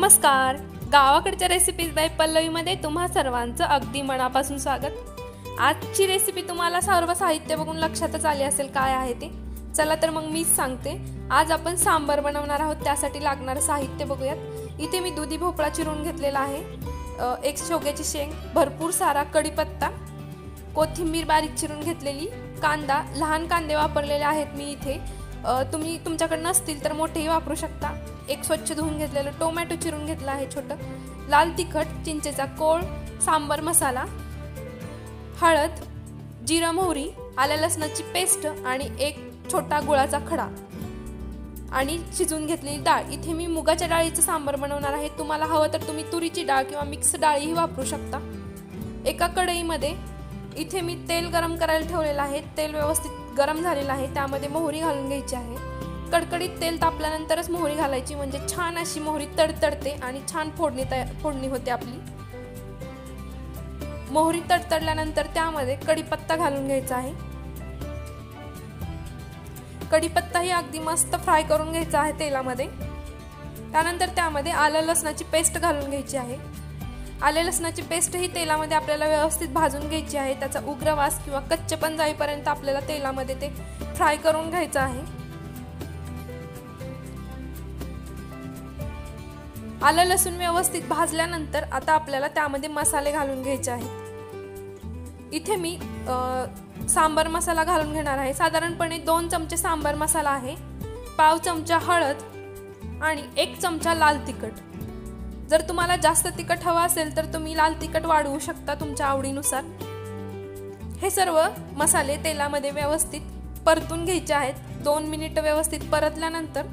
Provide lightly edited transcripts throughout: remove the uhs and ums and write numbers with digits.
नमस्कार, गावाकडच्या recipes bye पल्लवीमध्ये तुम्हा सर्वांचं अगदी मनापासून स्वागत। आजची रेसिपी तुम्हाला सर्व साहित्य बघून लक्षातच आले असेल काय आहे ते। चला तर मग मीच सांगते। आज आपण सांबार बनवणार आहोत, त्यासाठी लागणारे साहित्य बघूयात। इथे मी दुधी भोपळा चिरून घेतलेला आहे, एक शेवग्याची शेंग, भरपूर सारा कढीपत्ता, कोथिंबीर बारीक चिरून घेतलेली, कांदा, लहान कांदे वापरलेले आहेत मी इथे। तुम्ही तुमच्याकडे नसतील तर मोठेही वापरू शकता। एक स्वच्छ धुवून घेतलेलं टोमॅटो चिरून घेतला आहे छोटं, लाल तिखट, चिंचेचा कोळ, सांबार मसाला, हळद, जिरा मोहरी, आलं लसणाची पेस्ट आणि एक छोटा गुळाचा खडा आणि शिजवून घेतलेली डाळ। इथे मी मुगाच्या डाळीचं सांबार बनवणार आहे। तुम्हाला हवं तर तुम्ही तुरीची डाळ किंवा मिक्स डाळीही वापरू शकता। एका कढईमध्ये इथे मी तेल गरम करायला ठेवलेलं आहे। तेल व्यवस्थित गरम झालेलं आहे, त्यामध्ये मोहरी घालून घ्यायची आहे। कडकडीत तेल तापल्यानंतरच मोहरी घालायची, म्हणजे छान अशी मोहरी तडतडते आणि छान फोडणी होते आपली। मोहरी तडतडल्यानंतर त्यामध्ये कढीपत्ता घालून घ्यायचा आहे। कढीपत्ताही अगदी मस्त फ्राय करून घ्यायचा आहे तेलामध्ये। त्यानंतर त्यामध्ये आलं लसणाची पेस्ट घालून घ्यायची आहे। आले लसणाची पेस्ट ही तेलामध्ये आपल्याला व्यवस्थित भाजून घ्यायची आहे। त्याचा उग्र वास किंवा कच्चेपण जाईपर्यंत आपल्याला तेलामध्ये ते फ्राय करून घ्यायचं आहे। आलं लसूण व्यवस्थित भाजल्यानंतर आता आपल्याला त्यामध्ये मसाले घालून घ्यायचे आहेत। इथे मी सांबार मसाला घालून घेणार आहे। साधारणपणे 2 चमचे सांबार मसाला आहे, पाव चमचा हळद आणि 1 चमचा लाल तिखट। जर तुम्हाला जास्त तिखट हवा असेल तर तुम्ही लाल तिखट वाढवू शकता तुमच्या आवडीनुसार। हे सर्व मसाले तेलामध्ये व्यवस्थित परतून घ्यायचे आहेत। 2 मिनिट व्यवस्थित परतल्यानंतर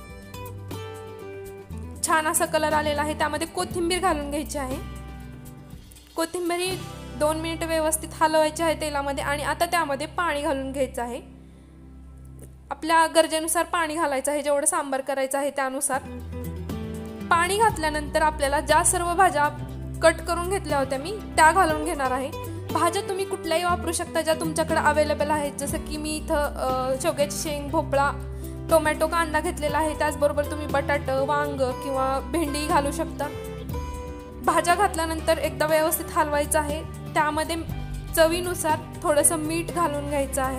छान असा कलर आलेला आहे। त्यामध्ये कोथिंबीर घालून घ्यायची आहे। कोथिंबीर 2 मिनिट व्यवस्थित हलवायची आहे तेलामध्ये आणि आता त्यामध्ये पाणी घालून घ्यायचं आहे। आपल्या गरजेनुसार पाणी घालायचं आहे, जेवढं सांबार करायचं आहे त्यानुसार। पाणी घातल्यानंतर आपल्याला ज्या सर्व भाज्या कट करून घेतल्या होत्या मी त्या घालून घेणार आहे। भाज्या तुम्ही कुठल्याही वापरू शकता ज्या तुमच्याकडे अवेलेबल आहेत, जसं की मी इथं शेवग्याची शेंग, भोपळा, टोमॅटो, कांदा घेतलेला आहे। त्याचबरोबर तुम्ही बटाटा, वांग किंवा भेंडी घालू शकता। भाज्या घातल्यानंतर एकदा व्यवस्थित हलवायचं आहे। त्यामध्ये चवीनुसार थोडंसं मीठ घालून घ्यायचं आहे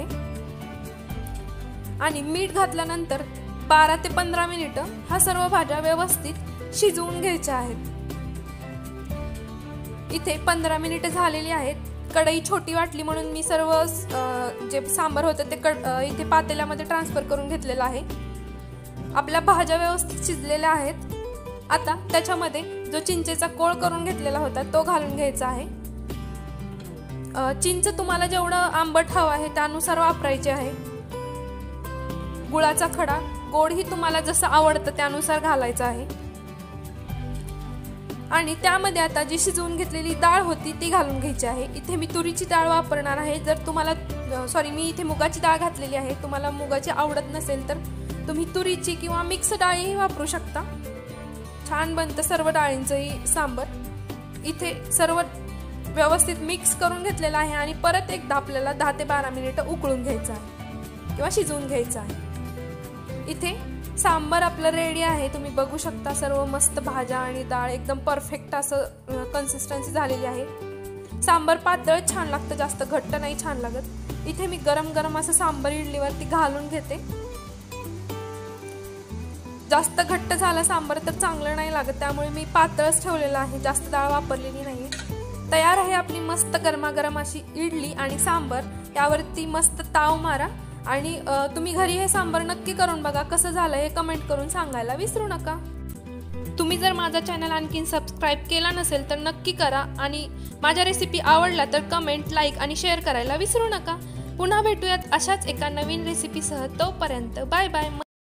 आणि मीठ घातल्यानंतर 12 ते 15 मिनिट हा सर्व भाज्या व्यवस्थित शिजवून घ्यायच्या आहेत। इथे 15 मिनिट झालेली आहेत। कढई छोटी वाटली म्हणून मी सर्व जे सांबार होतं ते इथे पातेल्यामध्ये ट्रान्सफर करून घेतलेलं आहे। आपल्या भाज्या व्यवस्थित शिजलेल्या आहेत। आता त्याच्यामध्ये जो चिंचेचा कोळ करून घेतलेला होता तो घालून घ्यायचा आहे। चिंच तुम्हाला जेवढं आंबट हवं आहे त्यानुसार वापरायचे आहे। गुळाचा खडा, गोड ही तुम्हाला जसं आवडतं त्यानुसार घालायचं आहे। आणि त्यामध्ये आता जी शिजवून घेतलेली डाळ होती ती घालून घ्यायची आहे। इथे मी तुरीची डाळ वापरणार आहे। जर तुम्हाला मी इथे मुगाची डाळ घातलेली आहे। तुम्हाला मुगाची आवडत नसेल तर तुम्ही तुरीची किंवा मिक्स डाळीही वापरू शकता। छान बनतं सर्व डाळींचंही सांबार। इथे सर्व व्यवस्थित मिक्स करून घेतलेलं आहे आणि परत एकदा आपल्याला 10 ते 12 मिनिट उकळून घ्यायचं आहे किंवा शिजवून घ्यायचं आहे। इथे सांबार आपलं रेडी आहे। तुम्ही बघू शकता सर्व मस्त भाज्या आणि डाळ एकदम परफेक्ट असं कन्सिस्टन्सी झालेली आहे। सांबार पातळ छान लागतं, जास्त घट्ट नाही छान लागत। इथे मी गरम गरम असं सांबार इडलीवरती घालून घेते। जास्त घट्ट झाला सांबार तर चांगलं नाही लागत, त्यामुळे मी पातळच ठेवलेलं आहे, जास्त डाळ वापरलेली नाही। तयार आहे आपली मस्त गरमागरम अशी इडली आणि सांबार। यावरती मस्त ताव मारा आणि तुम्ही घरी हे सांबार नक्की करून बघा, कसं झालं हे कमेंट करून सांगायला विसरू नका। तुम्ही जर माझा चॅनल आणखीन सबस्क्राईब केला नसेल तर नक्की करा आणि माझ्या रेसिपी आवडला तर कमेंट, लाईक आणि शेअर करायला विसरू नका। पुन्हा भेटूयात अशाच एका नवीन रेसिपीसह। तोपर्यंत बाय बाय।